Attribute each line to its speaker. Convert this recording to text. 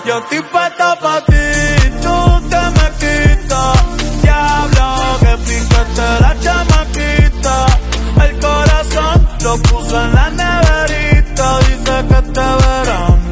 Speaker 1: Yo estoy puesto pa' ti, tú te me quitas. Diablo, que picaste la chamaquita. El corazón lo puso en la neverita. Dice que este verano